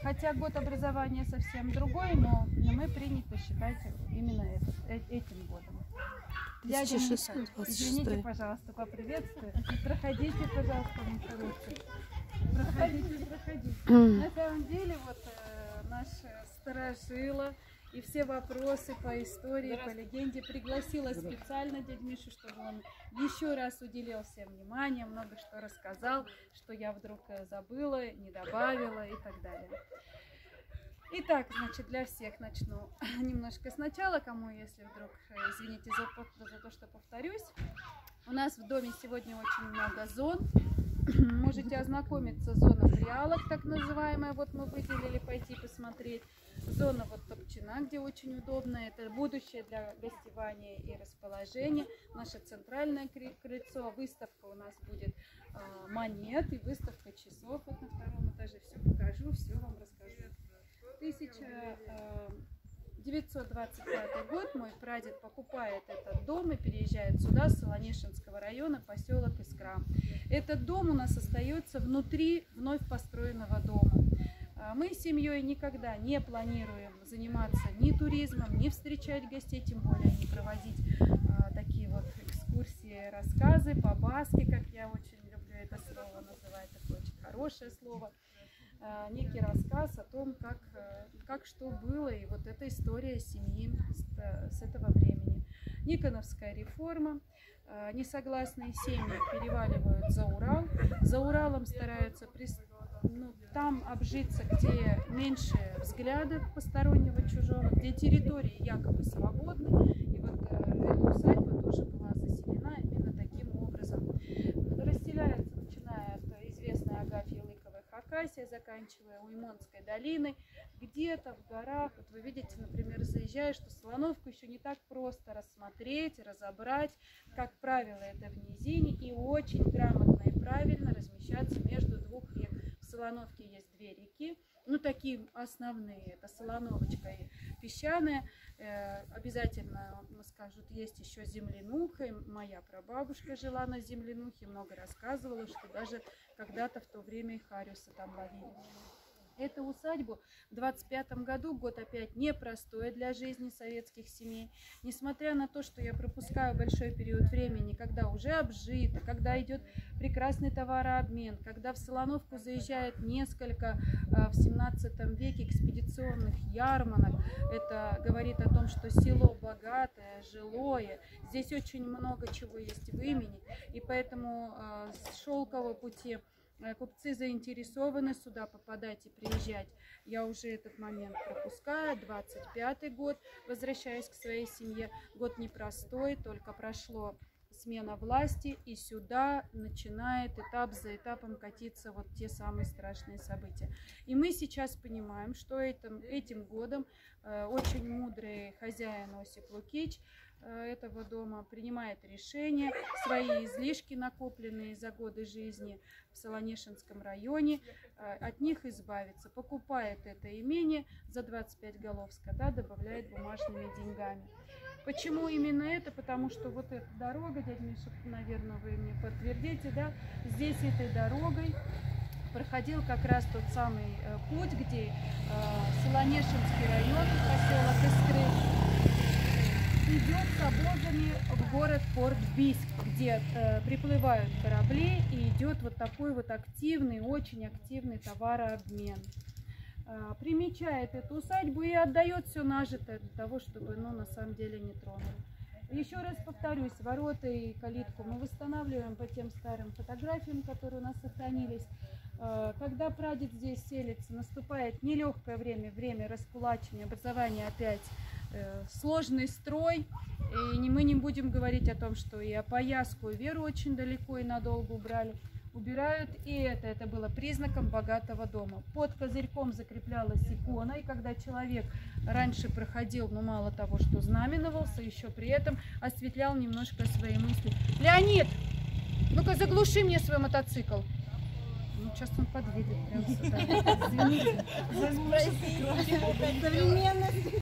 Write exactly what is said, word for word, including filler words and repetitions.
Хотя год образования совсем другой, но мы принято считать именно этот, э, этим годом. тысяча шестьсот двадцать шестой. Извините, пожалуйста, поприветствую. Проходите, пожалуйста, мой хороший. Проходите, проходите. На самом деле, вот э, наш старожила и все вопросы по истории, по легенде пригласила специально дядь Мишу, чтобы он еще раз уделил всем внимание, много что рассказал, что я вдруг забыла, не добавила и так далее. Итак, значит, для всех начну немножко сначала, кому, если вдруг, извините за, за то, что повторюсь. У нас в доме сегодня очень много зон. Можете ознакомиться, зона прялок, так называемая, вот мы выделили, пойти посмотреть. Зона вот топчина, где очень удобно, это будущее для гостевания и расположения. Наше центральное крыльцо, выставка у нас будет э, монет и выставка часов. Вот на втором этаже все покажу, все вам расскажу. тысяча девятьсот двадцать пятый год мой прадед покупает этот дом и переезжает сюда, с Солонешинского района, поселок Искра. Этот дом у нас остается внутри вновь построенного дома. Мы с семьей никогда не планируем заниматься ни туризмом, ни встречать гостей, тем более не проводить а, такие вот экскурсии, рассказы по-баски, как я очень люблю это слово называть, такое очень хорошее слово. А, некий рассказ о том, как, как что было, и вот эта история семьи с, с этого времени. Никоновская реформа. А, несогласные семьи переваливают за Урал. За Уралом стараются пристроить. Ну, там обжиться, где меньше взглядов постороннего, чужого, где территории якобы свободны. И вот э, эта усадьба тоже была заселена именно таким образом. Расселяется, начиная от известной Агафьи Лыковой Хакасия, заканчивая Уймонской долиной. Где-то в горах, вот вы видите, например, заезжая, что Солоновку еще не так просто рассмотреть, разобрать. Как правило, это в низине, и очень грамотно и правильно размещаться между двух рек. В Солоновке есть две реки, ну такие основные, это Солоновочка и Песчаная. Э, обязательно скажут, есть еще Землянуха, и моя прабабушка жила на Землянухе, много рассказывала, что даже когда-то в то время и хариуса там ловили. Эту усадьбу в двадцать пятом году, год опять непростой для жизни советских семей. Несмотря на то, что я пропускаю большой период времени, когда уже обжито, когда идет прекрасный товарообмен, когда в Солоновку заезжает несколько в семнадцатом веке экспедиционных ярмарок, это говорит о том, что село богатое, жилое, здесь очень много чего есть в имени, и поэтому с Шелкового пути купцы заинтересованы сюда попадать и приезжать. Я уже этот момент пропускаю. двадцать пятый год, возвращаюсь к своей семье. Год непростой, только прошло смена власти, и сюда начинает этап за этапом катиться вот те самые страшные события. И мы сейчас понимаем, что этим, этим годом э, очень мудрый хозяин Осип Лукич этого дома принимает решение свои излишки, накопленные за годы жизни в Солонешинском районе, от них избавиться. Покупает это имение за двадцать пять голов скота, добавляет бумажными деньгами. Почему именно это? Потому что вот эта дорога, дядя Миша, наверное, вы мне подтвердите, да, здесь этой дорогой проходил как раз тот самый путь, где э, Солонешинский район, поселок Искры, идет с обозами в город Порт Бийск, где э, приплывают корабли, и идет вот такой вот активный, очень активный товарообмен. Э, примечает эту усадьбу и отдает все нажитое для того, чтобы, ну, на самом деле не тронули. Еще раз повторюсь, ворота и калитку мы восстанавливаем по тем старым фотографиям, которые у нас сохранились. Э, когда прадед здесь селится, наступает нелегкое время, время раскулачивания, образования опять. Сложный строй, и мы не будем говорить о том, что и Опояску, и Веру очень далеко и надолго убрали. Убирают и это, это было признаком богатого дома. Под козырьком закреплялась икона, и когда человек раньше проходил, ну мало того, что знаменовался, еще при этом осветлял немножко свои мысли. Леонид, ну-ка заглуши мне свой мотоцикл. Ну, сейчас он подъедет прямо сюда. Извините. Современность.